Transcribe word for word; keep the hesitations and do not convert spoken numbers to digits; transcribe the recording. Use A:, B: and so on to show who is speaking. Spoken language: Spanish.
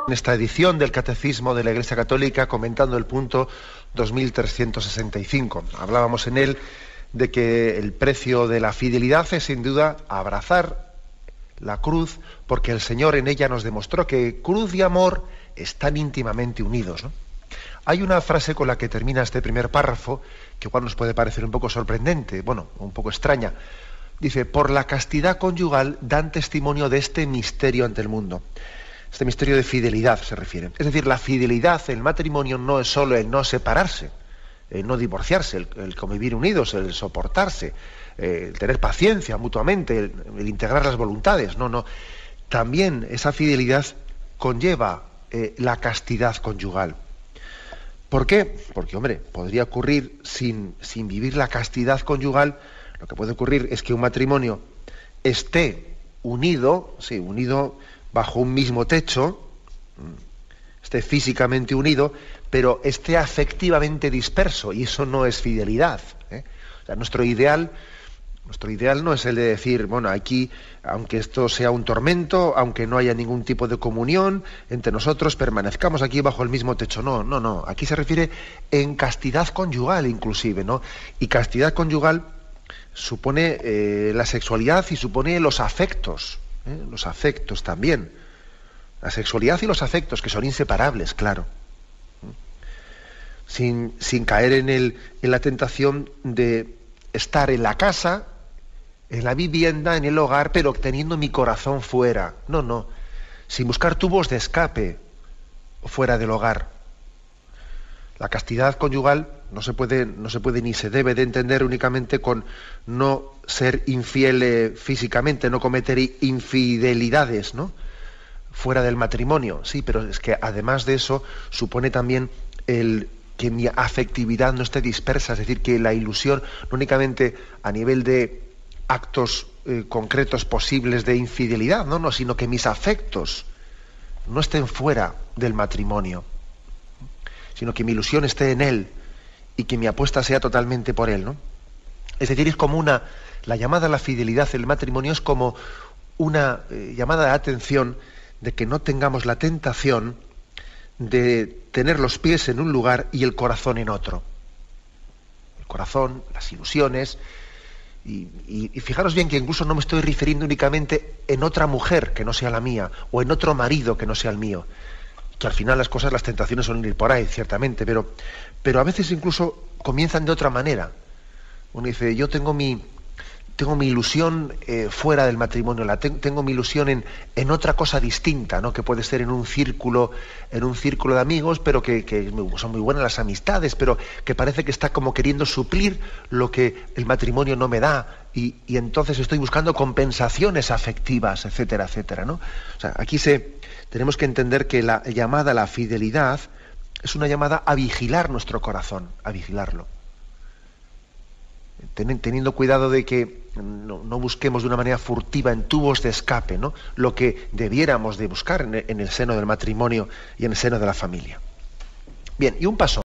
A: En esta edición del Catecismo de la Iglesia Católica, comentando el punto dos mil trescientos sesenta y cinco. Hablábamos en él de que el precio de la fidelidad es sin duda abrazar la cruz, porque el Señor en ella nos demostró que cruz y amor están íntimamente unidos, ¿no? Hay una frase con la que termina este primer párrafo que igual nos puede parecer un poco sorprendente, bueno, un poco extraña. Dice: por la castidad conyugal dan testimonio de este misterio ante el mundo. Este misterio de fidelidad se refiere. Es decir, la fidelidad en el matrimonio no es solo el no separarse, el no divorciarse, el, el convivir unidos, el soportarse, eh, el tener paciencia mutuamente, el, el integrar las voluntades. No, no. También esa fidelidad conlleva eh, la castidad conyugal. ¿Por qué? Porque, hombre, podría ocurrir sin, sin vivir la castidad conyugal. Lo que puede ocurrir es que un matrimonio esté unido, sí, unido bajo un mismo techo, esté físicamente unido, pero esté afectivamente disperso, y eso no es fidelidad, ¿eh? O sea, nuestro ideal, nuestro ideal no es el de decir, bueno, aquí, aunque esto sea un tormento, aunque no haya ningún tipo de comunión entre nosotros, permanezcamos aquí bajo el mismo techo. No, no, no. Aquí se refiere en castidad conyugal, inclusive, ¿no? Y castidad conyugal supone eh, la sexualidad y supone los afectos. ¿Eh? Los afectos también, la sexualidad y los afectos, que son inseparables, claro, sin, sin caer en, el, en la tentación de estar en la casa, en la vivienda, en el hogar, pero teniendo mi corazón fuera. No, no, sin buscar tubos de escape fuera del hogar. La castidad conyugal no se puede, no se puede ni se debe de entender únicamente con no ser infiel eh, físicamente, no cometer infidelidades, ¿no?, fuera del matrimonio. Sí, pero es que además de eso supone también el que mi afectividad no esté dispersa, es decir, que la ilusión no únicamente a nivel de actos eh, concretos posibles de infidelidad, no, no, sino que mis afectos no estén fuera del matrimonio, sino que mi ilusión esté en él y que mi apuesta sea totalmente por él, ¿no? Es decir, es como una, la llamada a la fidelidad en el matrimonio es como una eh, llamada de atención de que no tengamos la tentación de tener los pies en un lugar y el corazón en otro. El corazón, las ilusiones, y, y, y fijaros bien que incluso no me estoy refiriendo únicamente en otra mujer que no sea la mía, o en otro marido que no sea el mío, que al final las cosas, las tentaciones suelen ir por ahí, ciertamente, pero, pero a veces incluso comienzan de otra manera. Uno dice, yo tengo mi, tengo mi ilusión eh, fuera del matrimonio, la te, tengo mi ilusión en, en otra cosa distinta, ¿no?, que puede ser en un círculo, en un círculo de amigos, pero que, que son muy buenas las amistades, pero que parece que está como queriendo suplir lo que el matrimonio no me da, y, y entonces estoy buscando compensaciones afectivas, etcétera, etcétera, ¿no? O sea, aquí se... tenemos que entender que la llamada a la fidelidad es una llamada a vigilar nuestro corazón, a vigilarlo. Teniendo cuidado de que no, no busquemos de una manera furtiva en tubos de escape, ¿no?, lo que debiéramos de buscar en el, en el seno del matrimonio y en el seno de la familia. Bien, y un paso